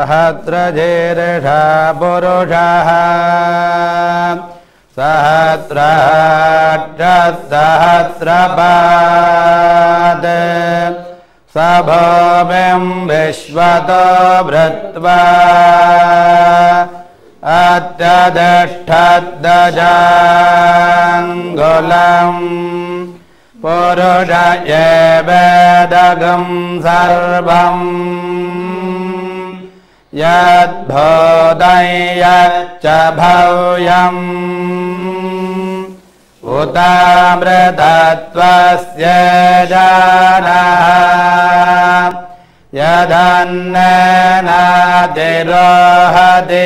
सहस्रशीर्षः पुरुषः सहस्राक्षसहस्रपाद स भूमिं विश्वतो भृत्वा अत्यधिष्ठद्दजाङ्गुलम् पुरुष एवेदगं सर्वम् यद्भूतं यच्च भव्यम् उतामृतत्वस्य जानः यदन्नेनातिरोहति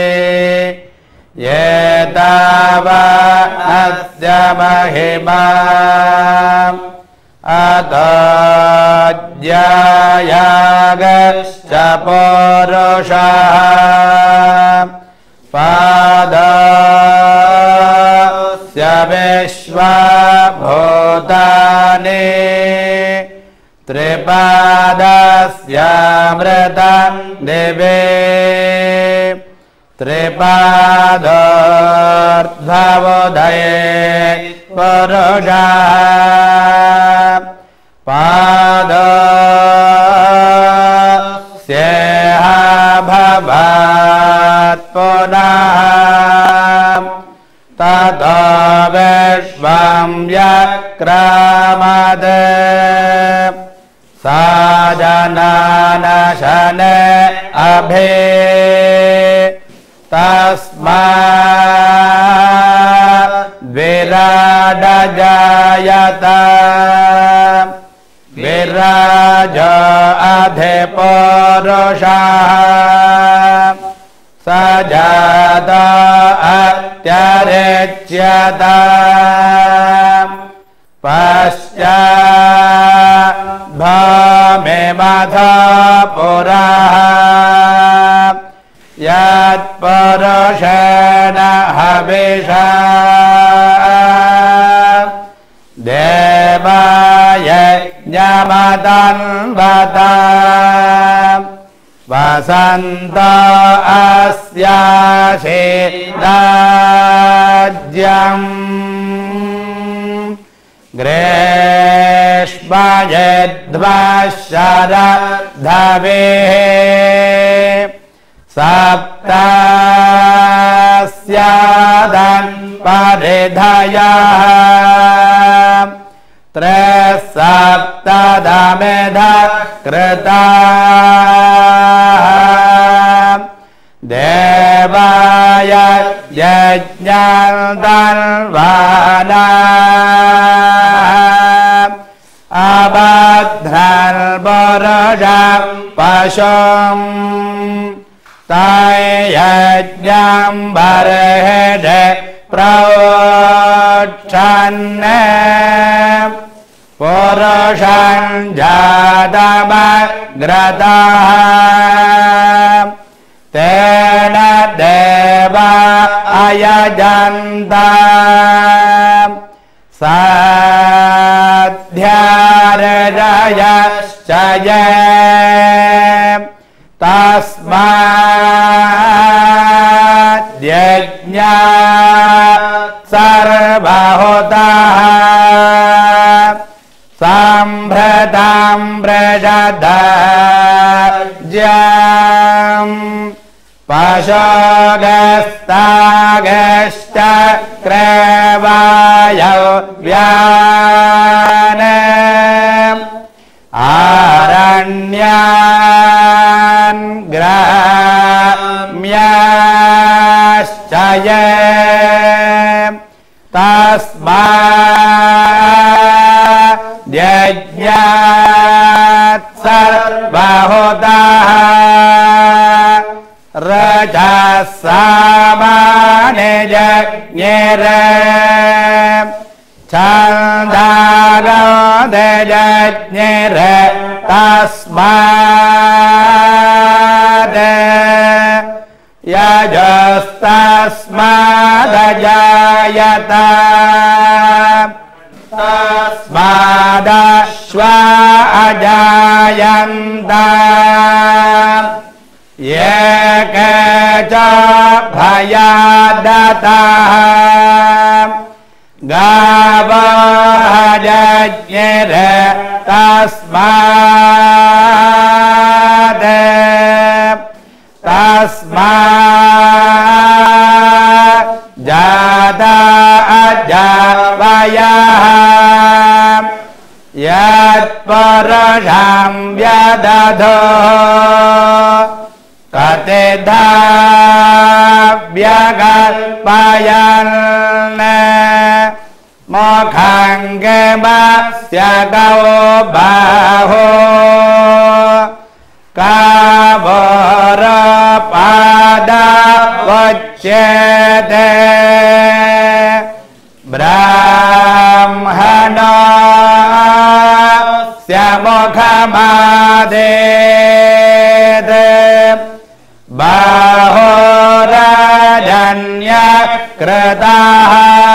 एतावदस्य महिमा अतो ज्यायागश्च पुरुषः पादस्य विश्वभूतानि त्रिपादस्यामृतं दिवे त्रिपादोर्ध्वोदये पुरुषः पादस्येह भवात् पुनः ततो विश्वं व्यक्रामत् सा जनानशन अभि तस्माद् विराड जायत विराजो अधिपुरुषः स जात अत्यरिच्यत पश्चात् भूमिमथ पुरः यत्पुरुषेण हविषा देवयज्ञमतन्वत वसन्त अस्यासि राज्यम् ग्रीष्मयध्वशरद्धवेः सप्तस्यादन् परिधयः त्रिसप्तदमिध कृताः देवाय यज्ञन्तन्वानाः अभद्रन्पुरुषं पशुम् तयज्ञं बर्हिषि प्रोक्षन् पुरुषं जातमग्रतः तेन देवा अयजन्त साध्यारयश्च ये तस्माद् यज्ञात् सर्वहुतः सम्भृतं प्रजदज्यम् पशुगस्तागश्च क्रवायव्यान् आरण्यान् ग्राम्याश्च ये तस्माद् यज्ञात् सर्वहुतः रजसामानियज्ञेर छन्दागोदयज्ञेर तस्माद् यजस्तस्मादजायत तस्मादश्वा अजायन्त ये च भयादतः गावः जज्ञिर तस्मात् जाता अजवयः यत्परशं व्यदधो ततेधा व्यगल्पयन् मुखङ्गमस्य गौ बाहो कावरपादवच्यते ब्राह्मणस्य मुखमादेत् बाहोरजन्यकृतः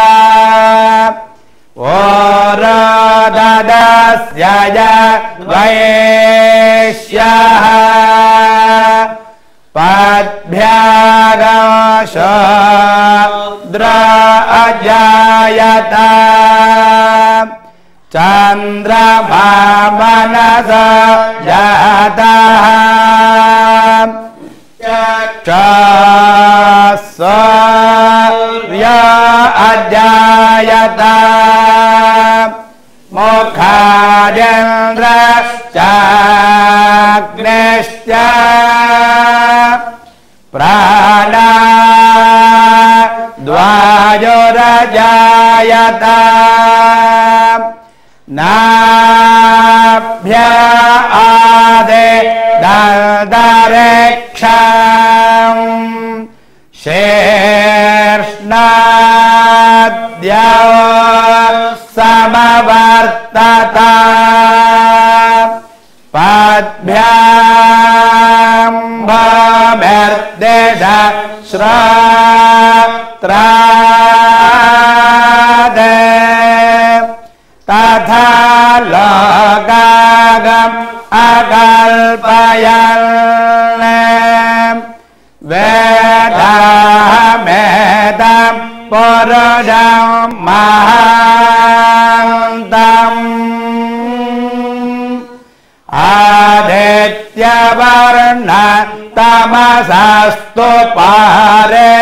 ओरददस्य वैश्यः पद्भ्यागशूद्र अजायत चन्द्रमा मनसा जातः सूर्य अजायत मुखादिन्द्रश्चाग्निश्च प्राणाद्वायुरजायत नाभ्य आदे दन्तरेक्षम् शीर्ष्णाद्यौ समवर्तत पद्भ्यां भूमिर्दिश श्रोत्राद् तथा लोकागम् अकल्पयन् वेदाहमेतं पुरुषं महान्तम् आदित्यवर्ण तमसस्तु पारे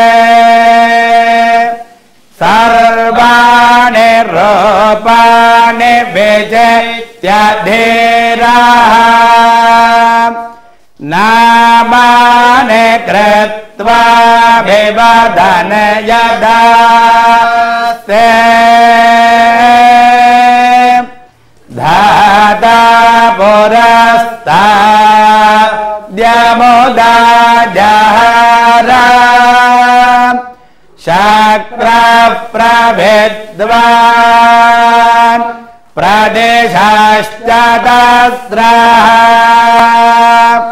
सर्वाणि रूपाणि विजित्य धीरः नामानि कृत्वा विवदन् यदास्ते धाता पुरस्ताद्यमुदा जहर शक्रप्रभिद्वान् प्रदेशश्चतस्रः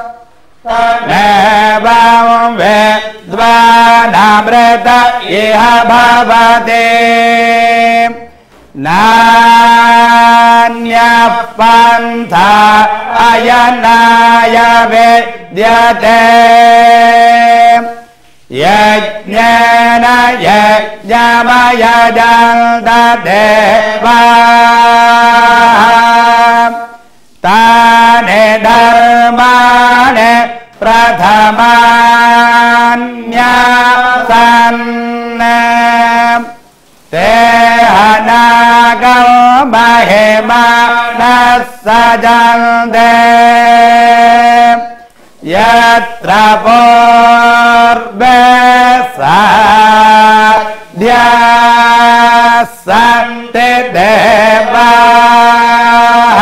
एवं विद्वानमृत इह भवते नान्यः पन्था अयनाय विद्यते यज्ञेन यज्ञमयजन्तदेवाः तानि धर्माणि प्रथमान्यासन् ते हनागो महिमानः सजन्ते यत्र पूर्वे साध्याः सन्ति देवाः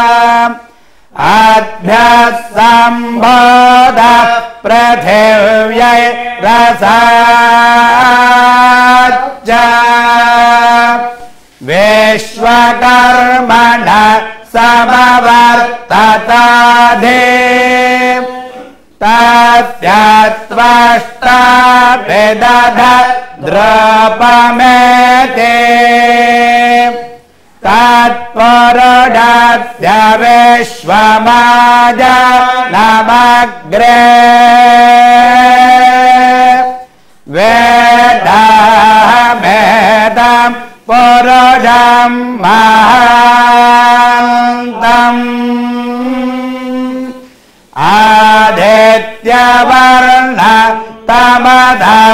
अभ्यः सम्बोधः पृथिव्यै रसाच्च विश्वकर्मणः समवर्तताधे तस्यात्वष्टा विदध द्रौपमेते ता तत्पुरुषस्य विश्वमाजनमग्रे वेदाहमेदं पुरुषं महान्तम् आदित्यवर्ण तमधः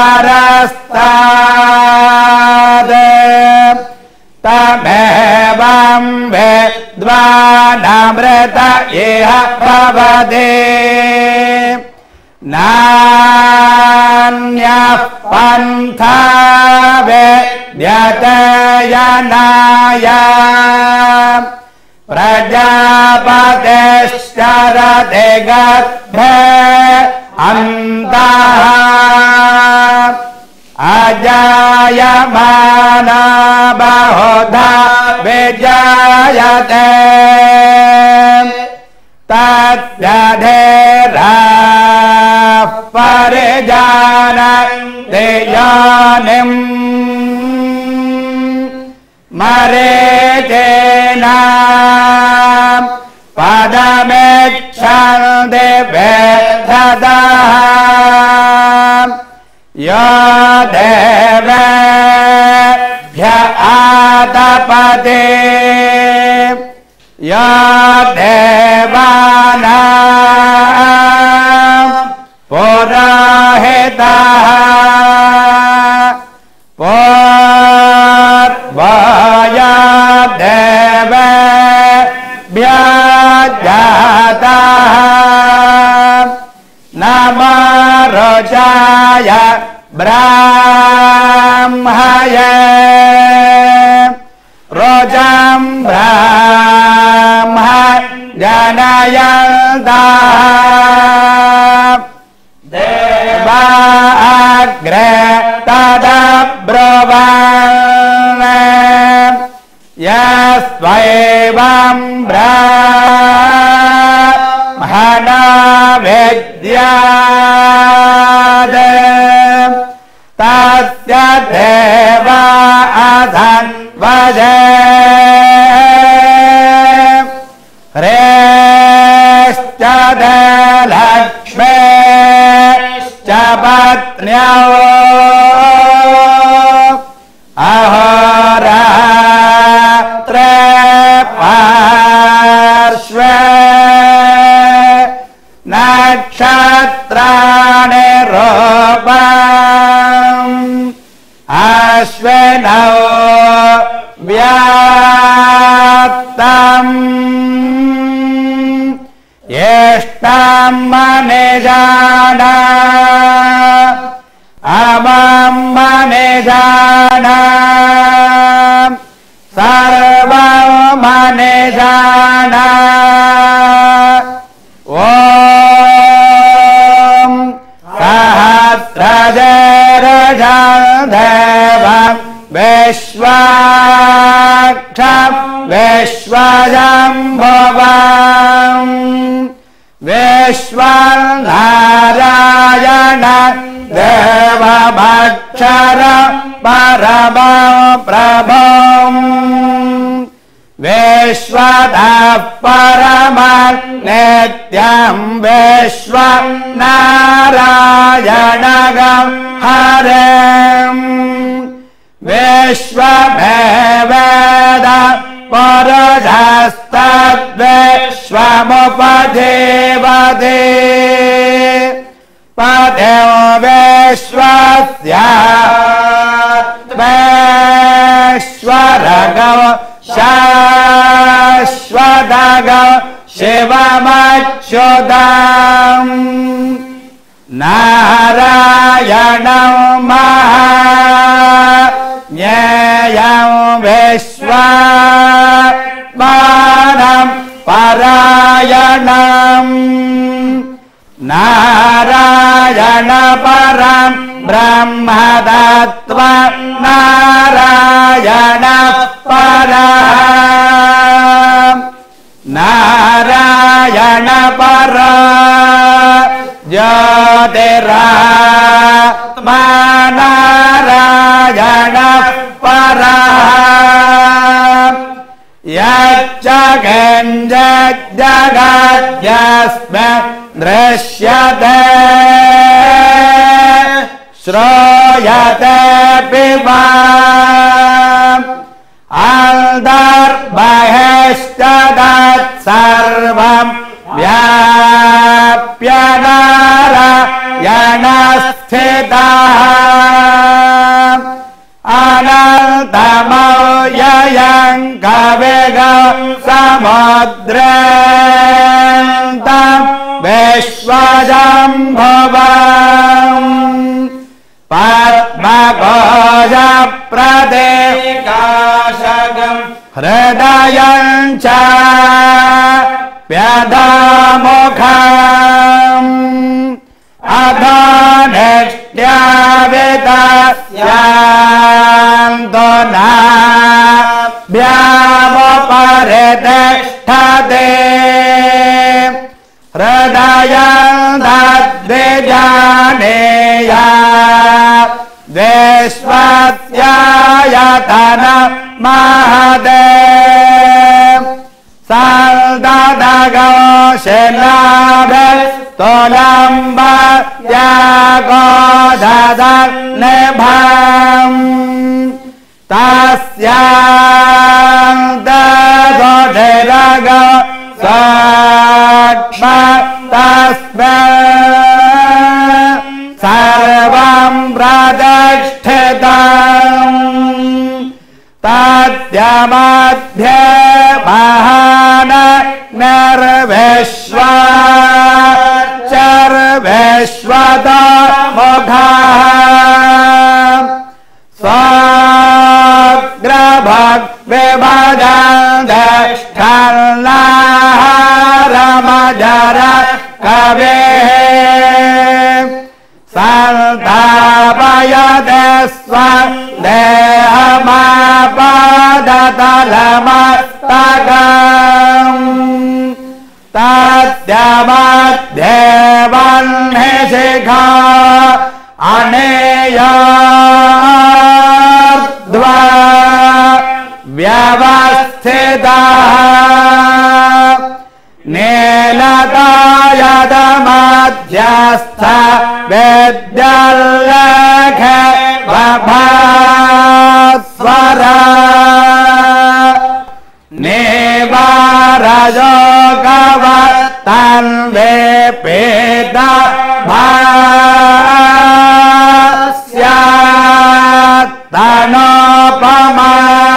परस्ताद् तमेवं विद्वानमृत इह भवति नान्यः पन्था विद्यते यनाय प्रजापतिश्चरति गर्भे अन्तः अजायमाना बहुधा विजायते तद्यधेराः परिजानन्ति योनिम् मरीचेन पदमिच्छन्ति वेधतः यो देवेभ्य आतपते यो देवानां पुरोहितः पूर्वया देवेभ्य जातः नमो रोचाय ब्राह्मये रोजं ब्राह्म जनयन्तः देवाग्रे तदब्रुवन् यस्त्वैवं ब्राह्मणो विद्यात् तस्य देवा अधन्वजे ह्रेश्च लक्ष्मीश्च पत्न्यौ अहोरात्रे पार्श्वे नक्षत्राणि रूपम् अश्विनौ व्यात्तम् येष्टां मनिजान अमं मनिजान सर्वं मनिजान ॐ सहस्रजरजं देवं विश्वाक्षं विश्वजम्भुवं विश्वनारायण देवमक्षर परमं प्रभुं विश्वतः परमं नित्यं विश्वनारायणगं हरिं विश्वमेवेद पुरुषस्तद्विश्वमुपजीवति पदो विश्वस्यात्मेश्वरगो शाश्वतगो शिवमच्युतम् नारायणं महाज्ञेयं विश्वात्मानं परायणम् नारायण परं ब्रह्म तत्त्वं नारायण परं नारायण परा ज्योतिरात्मा नारायण परः जगद्यस्मिन् दृश्यते श्रूयते पिबा अन्तर्बहिश्च तत्सर्वं व्याप्य नारायणस्थितः अनन्तमव्ययं कविगं समुद्रं विश्वजम्भुवम् पद्मकोशप्रदेकाशगं हृदयं च व्यधामुखम् अधनिष्ट्यावितस्यान्तो नाभ्यामुपरितिष्ठते हृदयं तद्विजानेया विश्वस्यायतनं महते सल्ददगोशलाभस्तोलम्बयागोददनिभम् तस्यान्तदोषिरग तस्मिन् सर्वं प्रतिष्ठितम् तद्यमध्ये महान निर्विश्वाचर्विश्वतमुखः स्वग्रभग्विभजन्धिष्ठन्नाहारमजर कवेः सन्तापयते स्वदेहमापादतलमस्तकम् तद्यमध्ये वह्निशिखा अनेयार्ध्वा व्यवस्थितः नीलतायतमध्यस्थ विद्याल्लेख बभास्वरा नेवारजोगवत्तन्वेपेत भास्यात्तनोपमा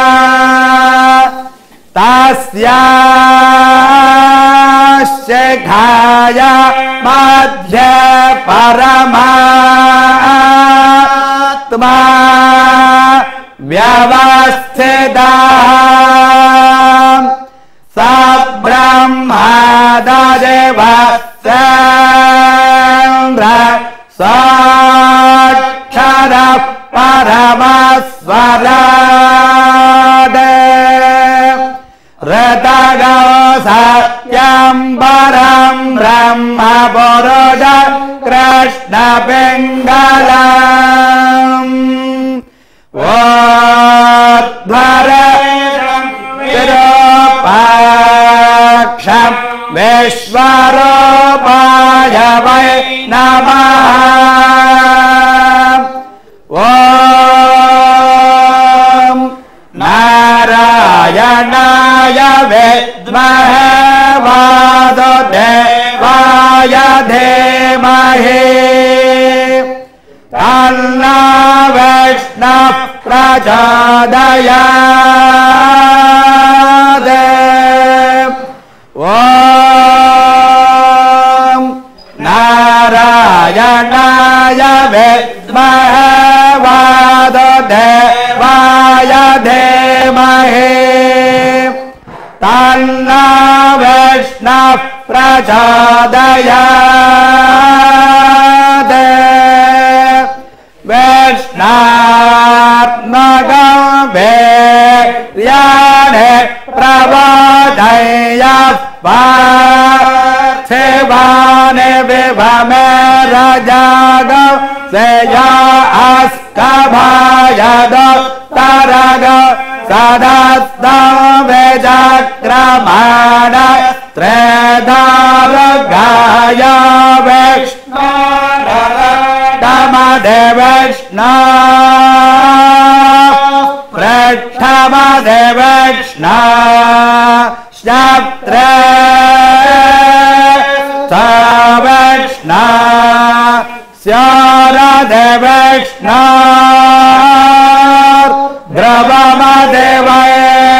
तस्याशिखाय मध्ये परमात्मा व्यवस्थितः स ब्रह्माददेवसेन्द्र साक्षरः परमस्वराट् ऋतगो सत्यं परं ब्रह्म पुरुष कृष्णपिङ्गलम् वोध्वरं विरूपाक्षं विश्वरूपाय वै नमः ॐ नारायणाय विद्महे वासुदेवाय धीमहि तन्नो विष्णुः प्रचोदयात् ॐ नारायणाय विद्महे वासुदेवाय धीमहि तन्नो विष्णुः प्रचोदयात् विष्णात्मकं वीर्याणि प्रबोधयः पार्थिवानि विभमे रजागौ सेया अस्कभायदो तरगौ सदस्तं विचक्रमाण त्रेधारुगाय विष्णु दमदेवष्णा प्रक्षमदेवष्णा शत्रे सवष्णा स्यारदेवष्णा द्रवमदेवै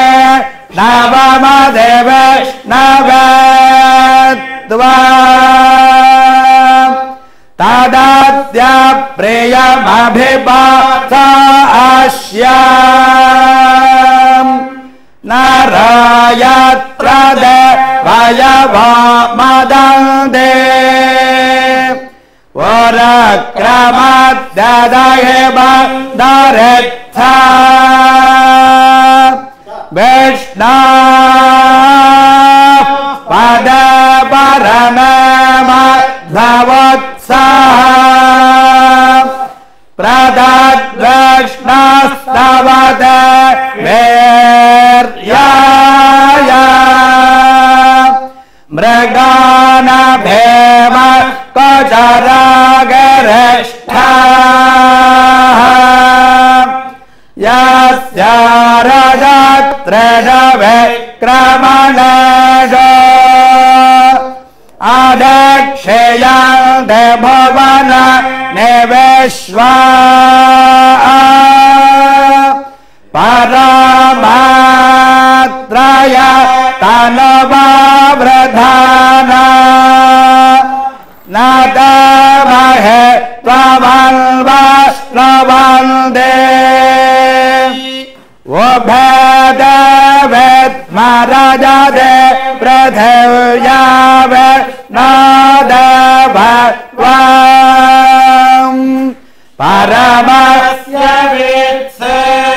नवमदेवष्णवत्वा तदाद्य प्रियमभिपाता अस्याम् नरयत्र देवयवमदन्दे वरक्रमद्ददहेव दरेत्था विष्णा पदपरममध्वत्सः प्रदद्विष्णस्तवद वीर्याय मृगानभेम कचरागरिष्ठा यस्य रजत्रेणविक्रमणेष अदक्षेयन्ते भुवन निविश्वा परमात्रय तनुवावृधाना न तमहे त्वमन्वस्नवन्दे उभयदेवेत्मरजदे पृथिव्यावनादभत्वम् परमस्य वित्से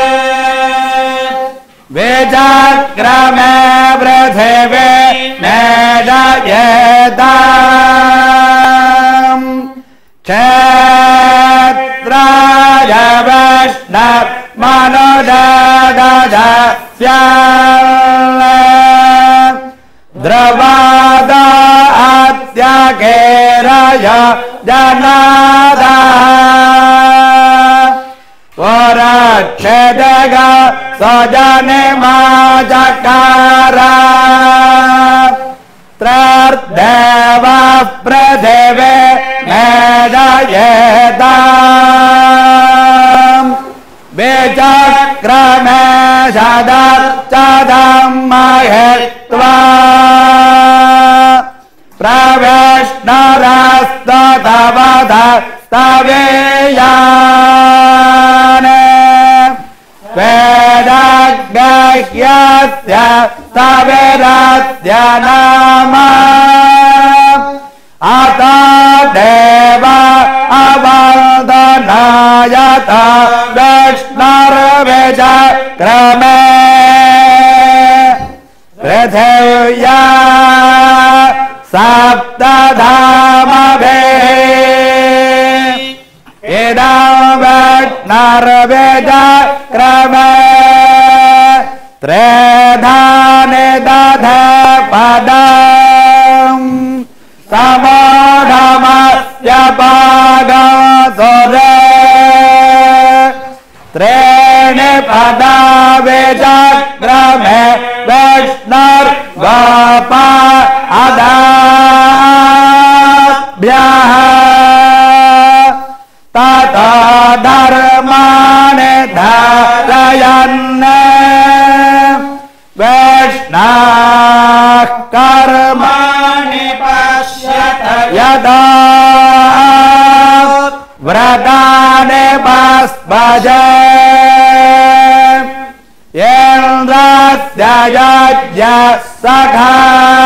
विचक्रमे पृथिवी नेदयेताम् क्षेत्राय वैष्णवमनुददस्याल् द्रवादा अत्यकेरय जनादा वरक्षेदग सजनिमाचकार त्रर्देव पृथिवे मेदयेताम् विचक्रमे शदर्चदम् महेत्वा प्रवेष्णरस्तवधस्तवेयान् वेदग्रह्यस्य तविरस्य नाम अत देव अवन्दनायत विष्णुर्विचक्रमे पृथिव्या सप्तधामभिः इदं विष्णुर्विचक्रमे त्रेधानि दधे पदम् समोढमस्य पागसुरे त्रीणि पदा विचक्रमे विष्णुर्गोप अदाभ्यः ततो धर्माणि धारयन् वैष्णवः कर्माणि पश्यत यदा व्रतानि भस्मजे इन्द्रस्य यज्ञः सखा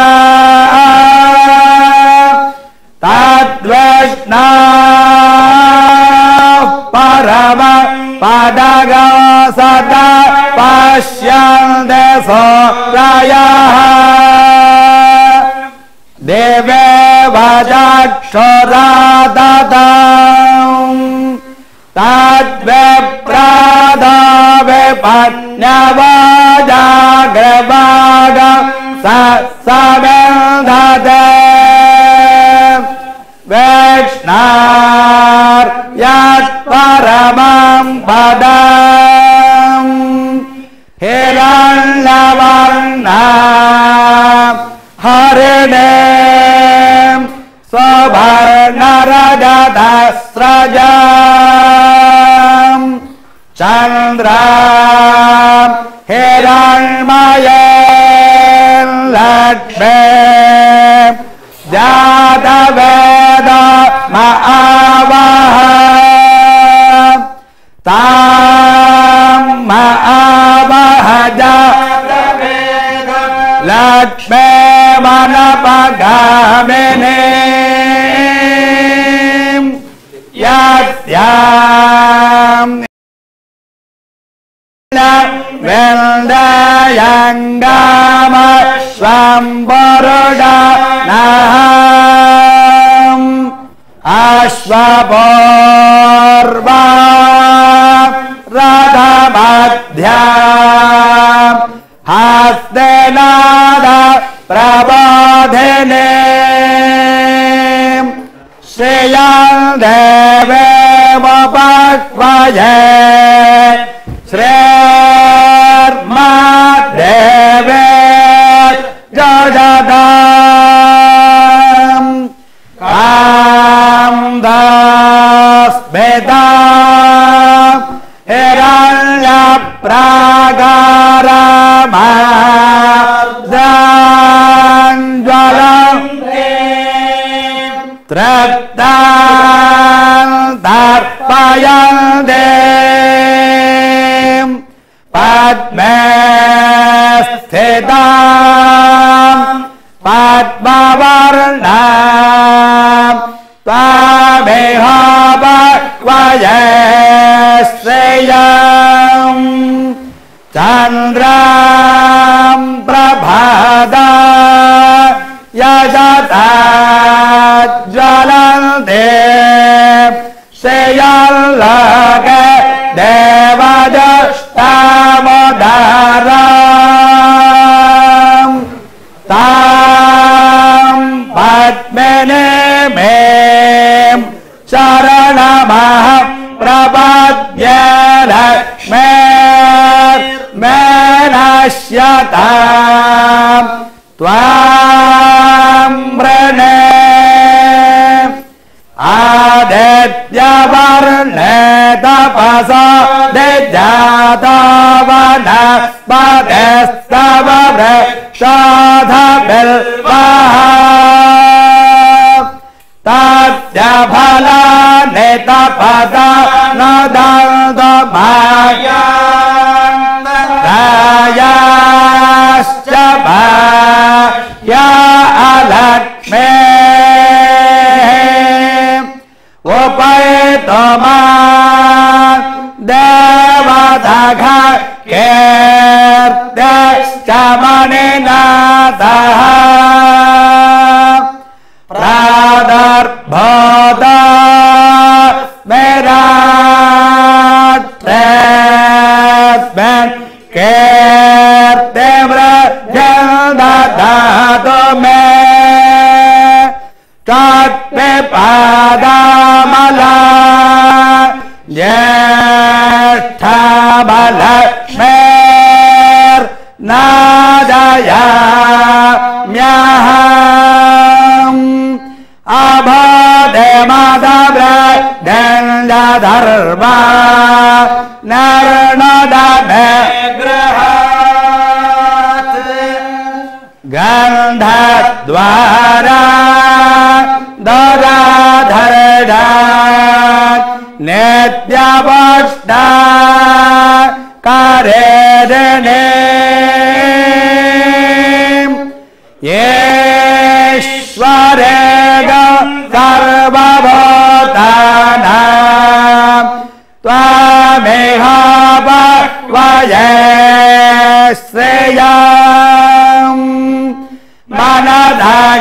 तद्विष्णुः परम पदगो सदा पश्यन्ते सूरयः देवे वचक्षुरादतम् तद्विप्रादो विपन्यवजाग्रवाग सवेन्दते वैष्णार यत्परमं पदम् हिरण्यवर्णा हरिणीं सुवर्णरजतस्रजाम् चन्द्रां हिरण्मयीं लक्ष्मीं जातवेदमावह तां मावह जातवेद लक्ष्मीमनपगामिनीं यस्यां वेन्दयङ्गाम स्वम्बरुडनहम् अश्वपूर्वा रथमध्या हस्तेनाद प्रबोधिनी श्रियं देवेमुपक्वये श्रेर्मा देवे जगदाम् कामदास्मिता हिरण्यप्रागारमाज्वलन्ते तृप्तां तर्पयन्ते पद्मे स्थितां पद्मवर्णां त्वामेह पक्वये श्रेयं चन्द्रां प्रभादा यजता ज्वलन्ते श्रेयल्लोके देवदष्टामोदारां तां पद्मिनीं शरणमहं प्रपद्ये लक्ष्मीर्मेनश्यतां त्वां वृणे आदित्यवर्णे तपसा दिजातवनस्पतिस्तव वृक्षाधबिल्वः तस्य फलानि तपसा न दन्तमायाश्च भाया अलक्ष्मे उपैतमा देवदघ कीर्त्यश्च मणिनाथः प्रादर्भोदा मेराट्रेस्मेन् कीर्तिवृद्धिं ददातु मे तत्पिपादामला ज्येष्ठबलक्ष्मीर्नादयाम्यहम् अभोदेमदव्रजन्यधर्मा नर्णदमे गृहात् गन्धद्वारा दराधरणात् नित्यवष्टा कारेदने येश्वरे सर्वभूतानां त्वामेह पक्वये श्रेयं मनदः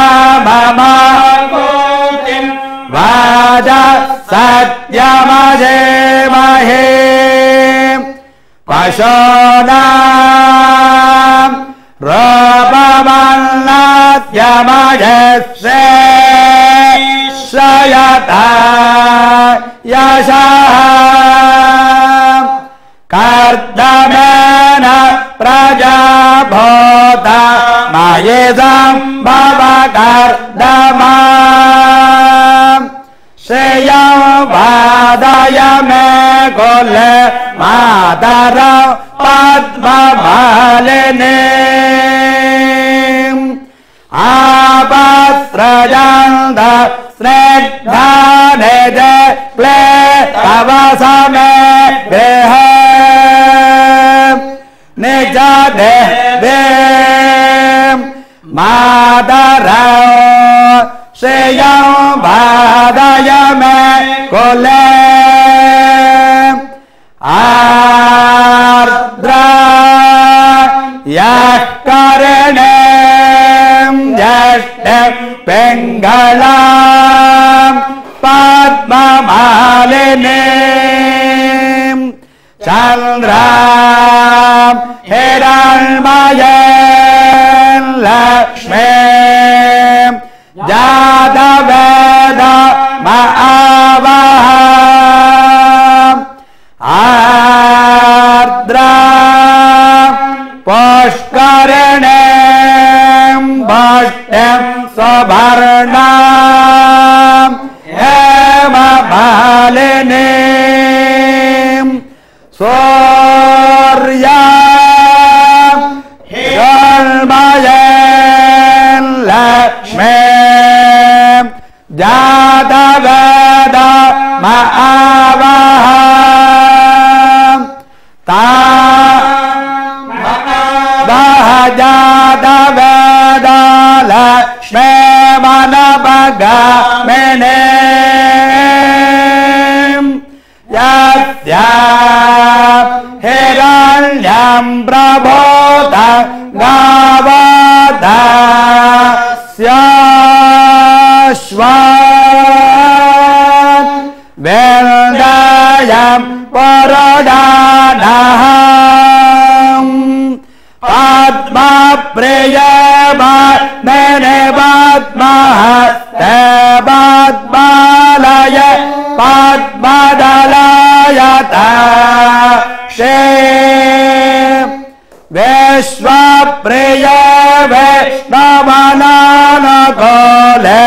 काममाकुतिं वाज सत्यमजेमहे पशूनां रूपा यमयस्ये श्रयता यशः कर्दमेन प्रजाभूत मयेदं भव कर्दमा श्रेयं वादय मे कुले मातरं पद्ममालिनी आपस्रजन्त स्निग्धानिज क्लेशव समे गृहे निज देवे मातरं श्रेयं वादय मे कुले आर्द्रा यः करणें यष्टिं पिङ्गलां पद्ममालिनीं चन्द्रां हिरण्मयीं लक्ष्मीं जातवेद महावः आर्द्रा पुष्करिणीं भष्टिं सुवर्णां हेममालिनीं सूर्यां हिरण्मयीं लक्ष्मीं जातवेद महावः जातवेद लक्ष्मी मनपगामिनीं यस्या हिरण्यं प्रबोध गावदस्याश्वा वेन्दयं पुरोडानः पद्मप्रियवाग्मिने पद्महस्ते पद्मालय पद्मदलायता विश्वप्रिय वैष्णवनानुकूले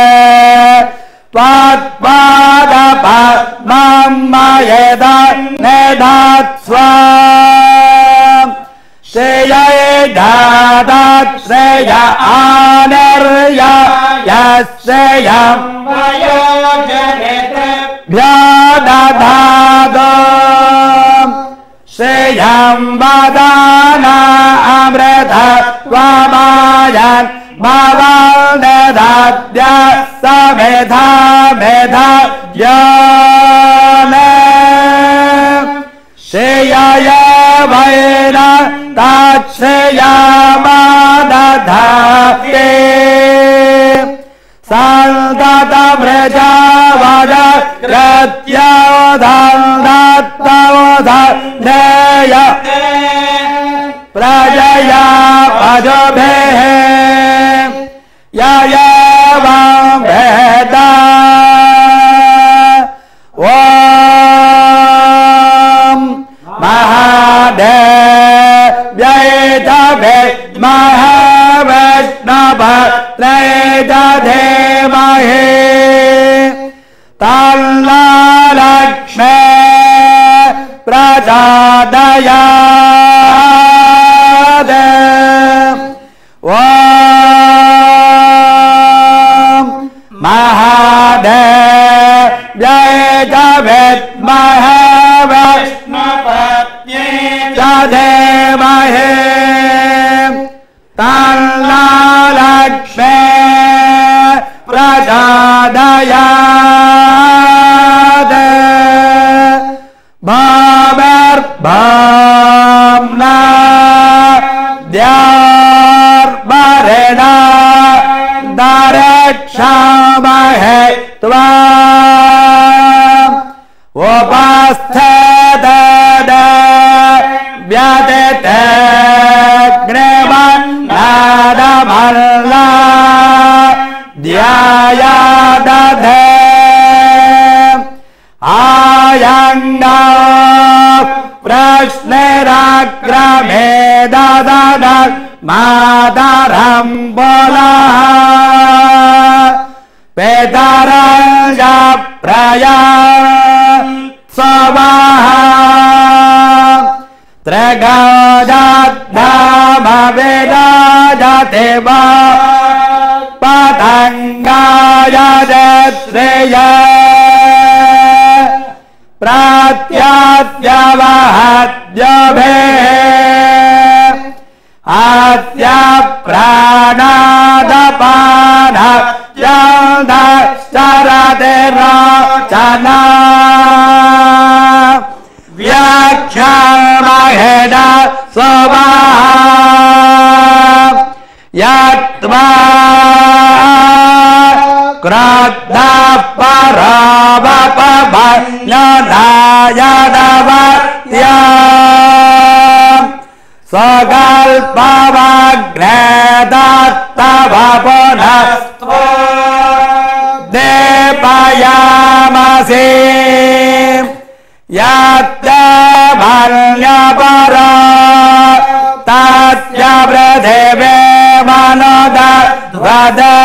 त्वत्पादपद्मं मयेदन्निधत्स्व श्रेयैधादश्रेय आनिर्य यश्रेयं वयोजनेभ्यो दधातु श्रेयं वदाना अमृतत्वमायन् भवं ददात्य समेधा मेधा योने श्रेयाय वैन तच्छ्रेयामादधाते सन्ततमृजावद कृत्योदन्दत्तवोधनेय प्रजया पदुभिः ययेवं वेद ॐ महादेव्यै च विद्महे विष्णुपत्न्यै च धीमहि तन्नो लक्ष्मी प्रचोदयात् ॐ महादेव्यै च विद्महे विष्णुपत्न्यै च धीमहि तन्नो लक्ष्मी प्रचोदयात् भवेर्भाम्ना द्यार्वरेणा दरक्षामहे त्वाम् उपस्थित व्यतिते ग्रेवन्नादमल्ला Pratanga Prashnerakrame Dadana Madaram Bola Pedaranja Praya Savaha Tragajat Dhamma Vedajateva Patangaya Jatreya Pratyathyavahadyabhe Atya pranadapana Yanda Saradera Chana Vyakhyamaheda Savaha Yatva Kratha Parabhapabhayanayadavatya Sagalpavagredattavapanastva Depayamase Yatya Bhalyapara Tatya Pradheve Manodadvada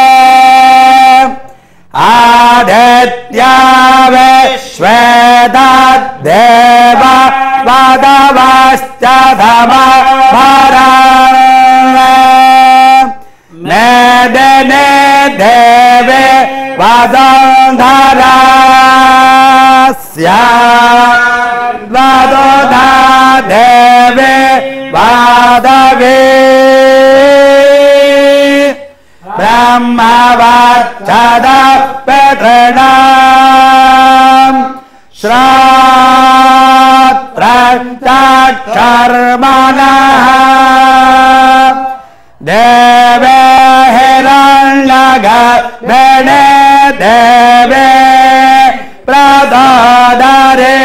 Aditya Vishvedat Deva Vadavascha Dhama Bhara Nedene Deve Vadandhara Sya Vadodha Deve Vadave Brahmavachada Petranam Shratrachakharmanaha Deve Hiranyaga Bene Deve Pradadare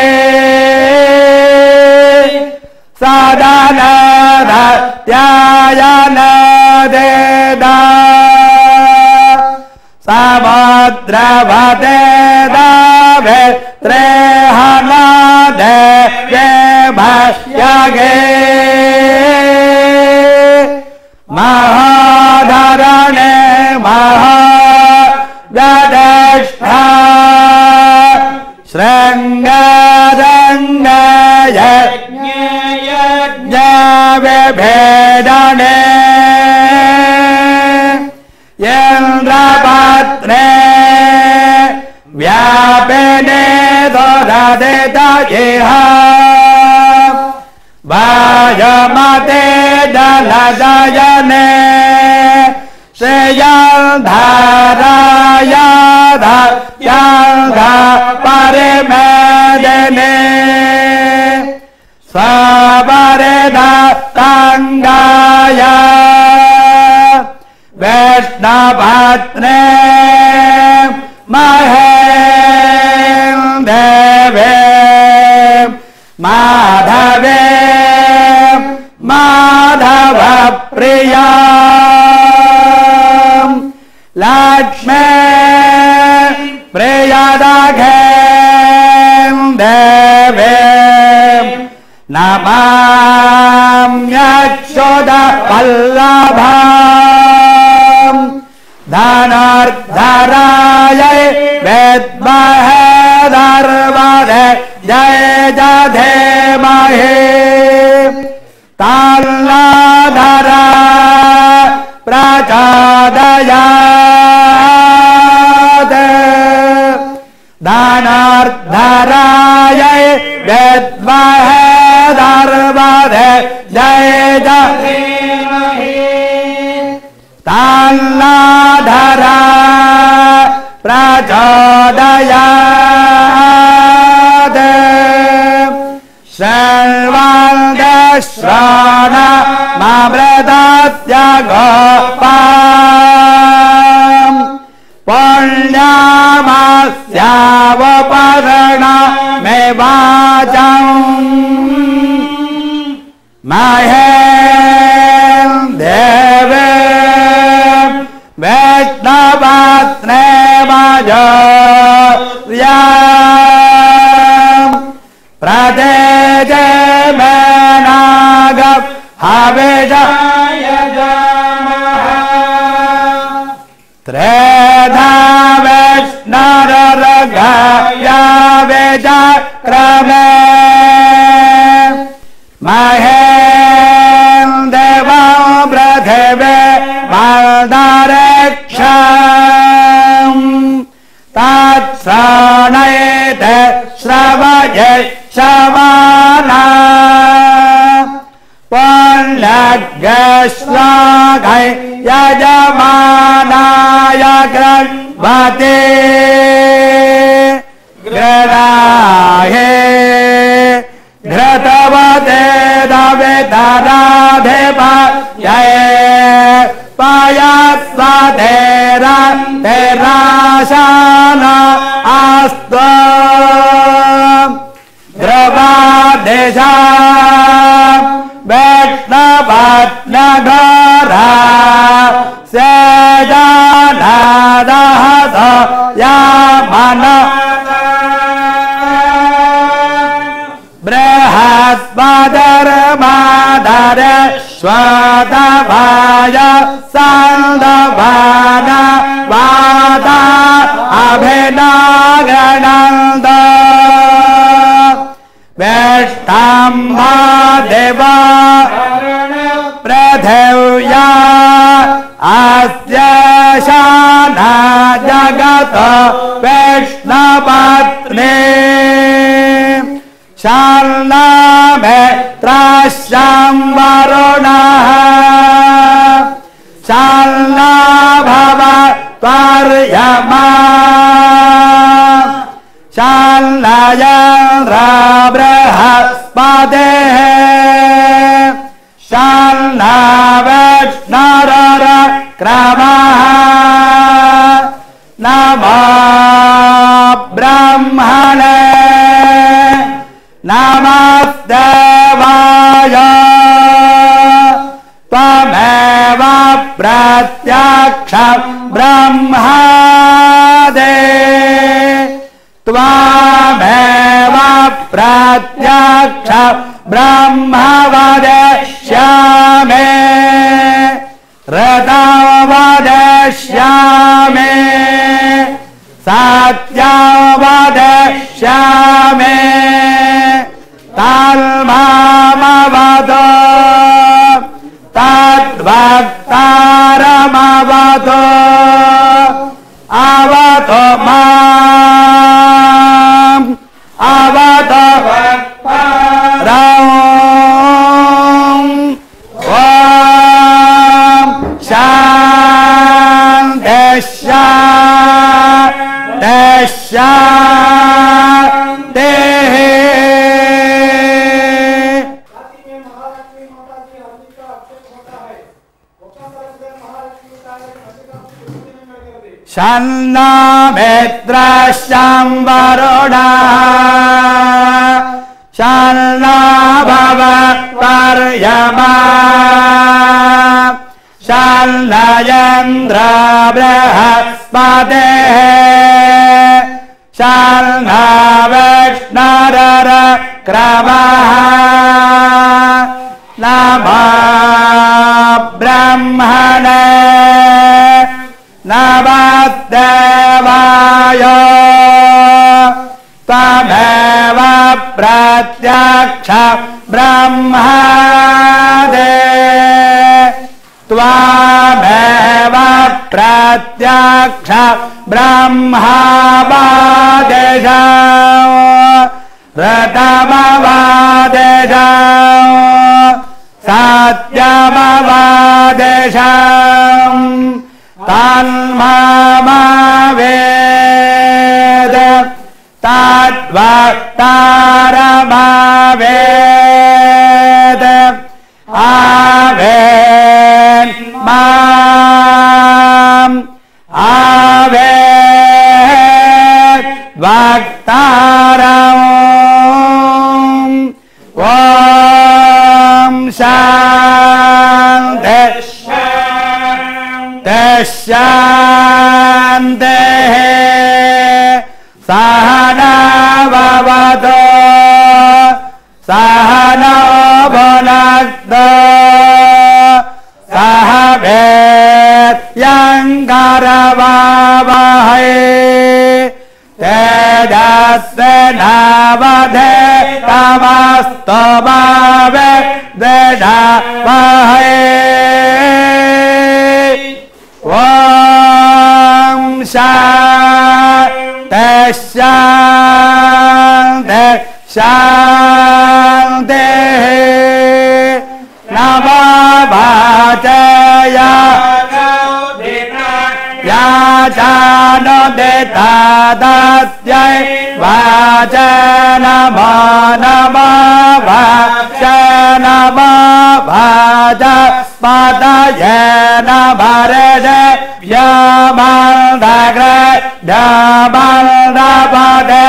Sadana Dhyayana Deda Samudravate Dave Trehana Deve Bhasyage Mahadharane Mahadadeshtha Srangadanga Yajna Vibhedane Yendrapatre Vyapene Doradeta Yeha Vajamate Daladayane Seyandharayadha Yandha Parimedene Svapareda Tangaya Veshnapatre Mahem Deve Madhave Madhava Priya Lakshmi Priyadaghem Deve Namam Yakshoda Vallabham Dhanardharaya Vedmahe Dharvade Jai Jadhemahe Talladhara Prachodayate Dhanardharaya Vedmahe Dharvade Jai Jadhemahe Talladhara Prachodayate Sarvandashrana Mamredatya Gopam Punyamasya Vaparana Mevajam Mahem Devem Veshnavatre Majaryam हविषाय त्रेधा विष्णुरर्घ्या विचक्रमे महें देवो पृथिवे मल्दरेक्षम् तत्सृणयेत श्रवये शवाना पुण्यग्श्लाघै यजमानाय गृह्णते गृणाहे घृतवते दवितराधिपये पयस्वधेरा तेराशाना अस्तु ध्रुवादिशा विष्णुपत्न्यघोरा सेजानादहस यामन बृहस्पतिर्मादर स्वतभाय सन्दभान वादा अभिनागणन्द वेष्टाम्भा देवा पृथिव्या अस्य शाना जगत विष्णुपत्नी शाल्नामेत्राश्यां वरुणः शाल्ना भव त्वर्यमा शाल्नयन्द्र बृहस्पतिः शाल्ना विष्णुरर्क्रमः नमो ब्रह्मणे नमस्देवाय त्वमेव प्रत्यक्षं ब्रह्मादि त्वमेव प्रत्यक्षं ब्रह्म वदिष्यामि ऋतं वदिष्यामि सत्यं वदिष्यामि तन्मामवतु तद्भक्तारमवतु अवतु माम् अवतु ॐ शान्ति शान्तिः शन्नो मित्रश्चं वरुणः शन्नो भवत्वर्यमा शन्नयन्द्र बृहस्पतिः शन्नो विष्णुरर्क्रमः नमो ब्रह्मणे नमस्देवाय त्वमेव प्रत्यक्षं ब्रह्मादि त्वमेव प्रत्यक्षं ब्रह्मवादिशं ऋतमवादिशं सत्यमवादिशं तन्मामवेद तद्वक्तारमवेद आवेन् माम् आवेन् वक्तारम् ॐ शान्ति शान्तिः सहना भवतु सहना भुनक्तो सह वीर्यङ्करवावहै तेजस्विनावधीतमस्तु मा विद्विषावहै ॐ शान्ति शान्ति शान्तिः नमो वाचया याचानुदितादस्यै वाचनमो नमो वाचनमो वाचस्पतये नमर्षे व्योमन्दग्रे व्योमन्दपदे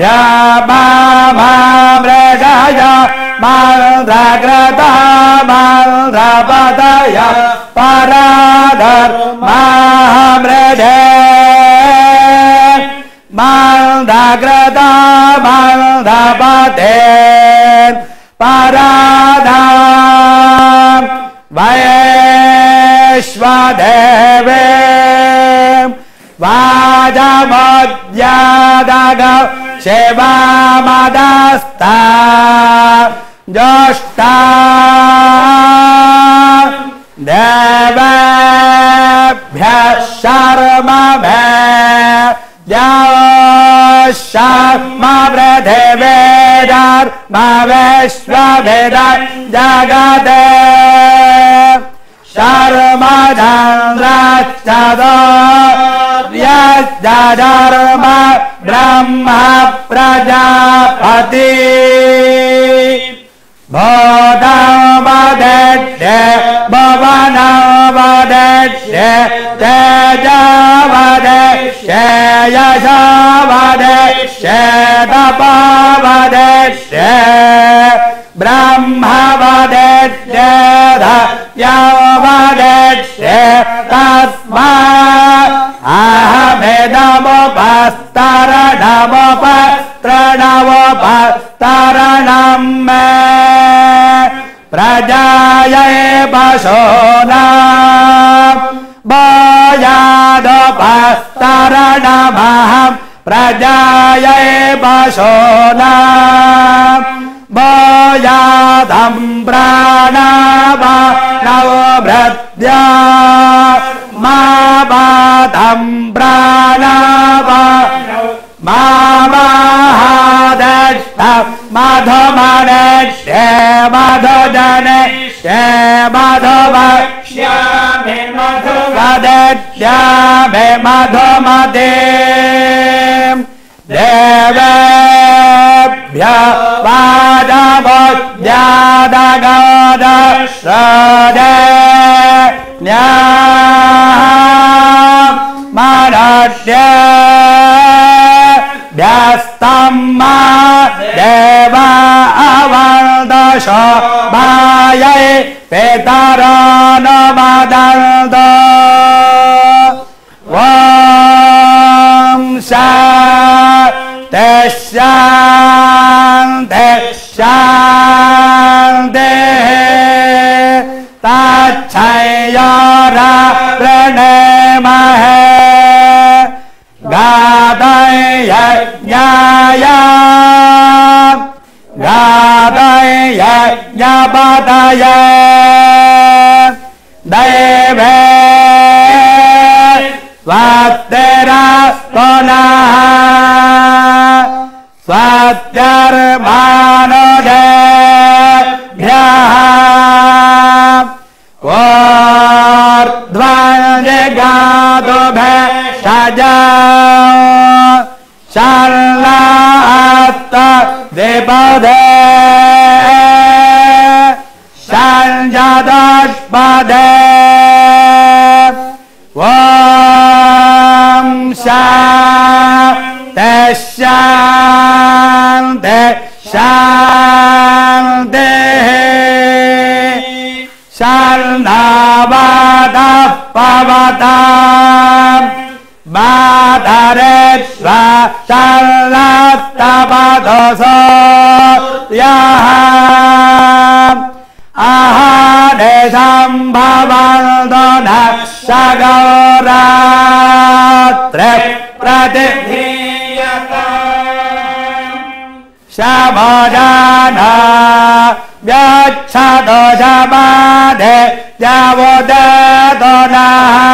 व्योममृषय मन्दग्रता मन्दपदय पराधर्मामृषे मन्दग्रता मन्दपदे पराधर्म वैश्वदेवे वाजमोद्यादग शिवामदस्ता जोष्टा देवेभ्यः शर्मभे शर्मवृथिवेदर्मविश्वभिदं जगते शर्मचन्द्रश्चदो यश्चर्म ब्रह्म प्रजापति भूतमवदिष्ये भुवनमवदिष्ये तेजमवदिष्ये यशमवदिष्ये तपमवदिष्ये ब्रह्मवदिष्ये धर्मवदिष्ये तस्मात् अहमिदमुपस्तरणमुपस्तरणमुपस्तरणं मे प्रजायै पशूनां भूयादुपस्तरणमहं प्रजायै पशूनां भूयादं प्राणावानौ भृत्या मा बाधं प्राणावानौ मा महादष्ट मधुमनष्ये मधुजनष्ये मधुवक्ष्यामि मधुवदष्यामि मधुमते देवेभ्यः वाजमुद्यादगोदश्रदे मनुष्येभ्यस्तम्मा देवा अवन्दशो भायै पितरो नमदन्तो ॐ शान्ति शान्ति शान्तिः तच्छयोरा प्रणेमहे गादयज्ञाय गादयज्ञपतय दैवे स्वस्तिरा पुनः स्वस्तिर्मानुषेभ्यः ऊर्ध्वजगातुभेषज शर्लात् द्विपदे षड्दशपदे ॐ शान्ति शान्ति शान्तिः शर्णावतः पवतां मातरेष्वा शर्णस्तपदोऽसो यः ahane sambhavanto nashagoratre pratidhiyata Shabodana Vyachado Shabade Yavodadona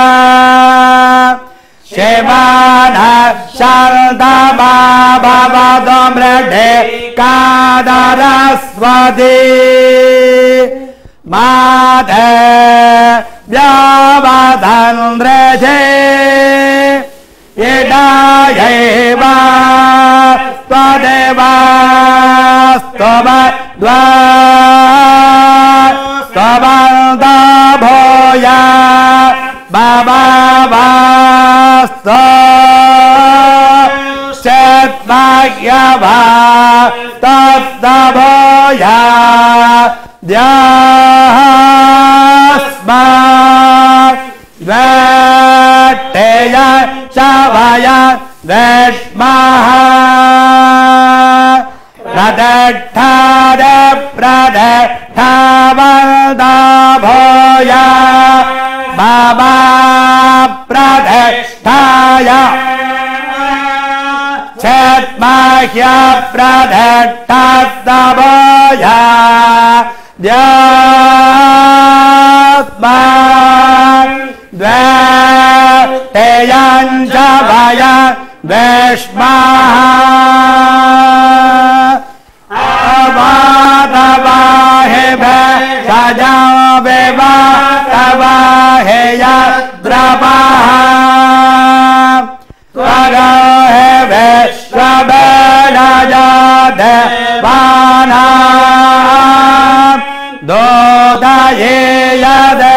Shivana Shaldama Bhavadomrede Kadaraswati Mate Vyavadandreje Yedayeva Tadeva Stava Dva Stavanda Bhoya Baba Vasta Chetvagyava Tatta Bhoya Dyasma Veteya Shavaya Veshmaha Pradethade Pradethavalda Bhoya Baba Pradethaya Chetmahya Pradethatta Bhoya Dyasma Dveteyan Javaya Veshmaha Avadavahebhe Sajaveva Tavaheya Drabaha Tvagaheve Svabedajade Vana Dodayeyade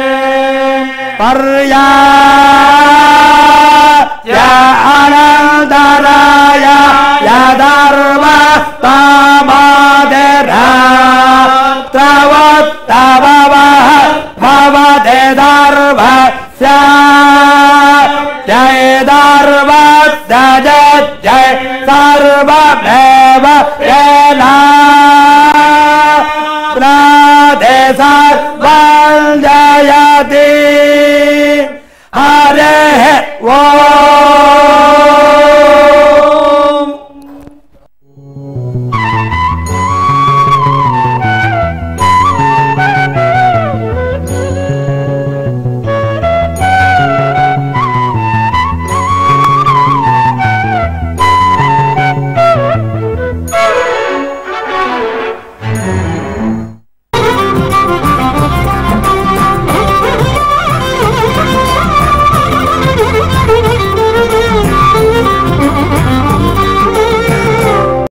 Parya Ya Anandaraya Yadarvastabadera Travattavavaha Bhavadedarvasya Jai Darvattajat Jai Sarvabheva Yena Pradesar Valjayati